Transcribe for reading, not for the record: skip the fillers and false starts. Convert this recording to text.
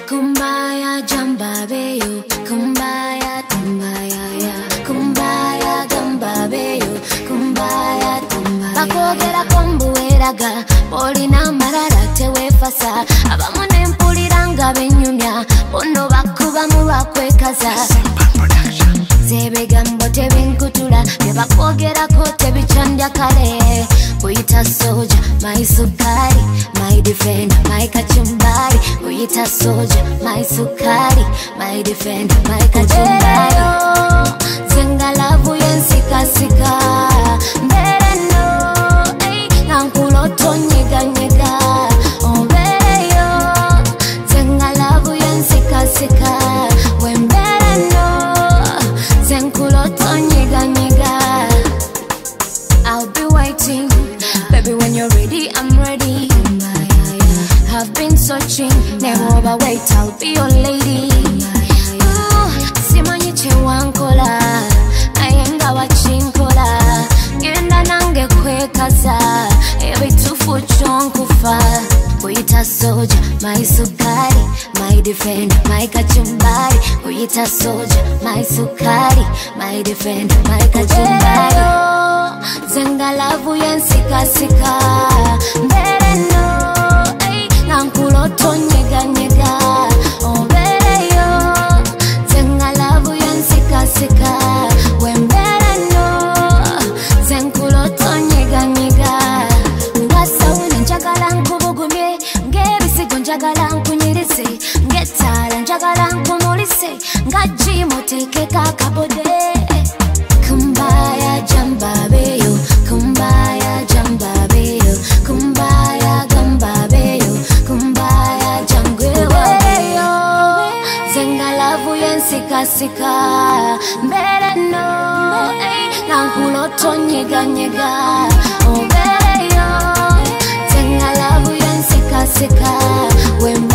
Kumbaya jambabeyo, kumbaya kumbaya ya, kumbaya jambabeyo, kumbaya kumbaya. Bakogera kombuweraga, olina marara tewefasa. Abamone mpuliranga benyumya, bono bakuba mulwakwekaza. Zebigambo tebinkutula, byebakogerako tebicandya kale. Kuyita soja, my sukari, my defender, my kachumbari. Kuyita soja, my sukari, my defender, my kachumbari. Zenga lavu yensika sika, mbere no, nankuloto nyega nyega. Oh mbere yo, zenga lavu yensika sika, wembere no, zenkuloto nyega nyega. I'll be waiting, baby, when you're ready, I'm ready. I've been searching, never wait, I'll be your lady. Simanyi chewankola, nayenga wachinkola. Genda nange kwekaza, ebitufu chonkufa. Kuyita soja, my sukari, my defender, my kachumbari. Kuyita soja, my sukari, my defender, my kachumbari. Zenga lavu yensika sika, mbere no, nankuloto nyega nyega. Oh mbere yo, zenga lavu yensika sika, wembere no, zenkuloto nyega nyega. Ngasa njagala nkubugumye, ngebisigo njagala nkunyirize, ngetala njagala nkumulise, ngajimo tekeka kabode. Kumbaya jambabeyo, kumbaya jambabeyo, kumbaya gambabeyo, kumbaya jangweweyo. Zenga lavu yensika sika, mbere no, nankuloto nyega nyega. Oh mbere yo, zenga lavu yensika sika,